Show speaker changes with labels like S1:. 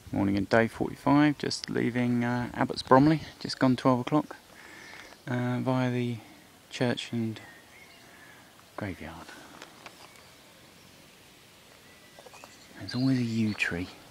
S1: Morning and day 45, just leaving Abbots Bromley, just gone 12 o'clock, via the church and graveyard. There's always a yew tree.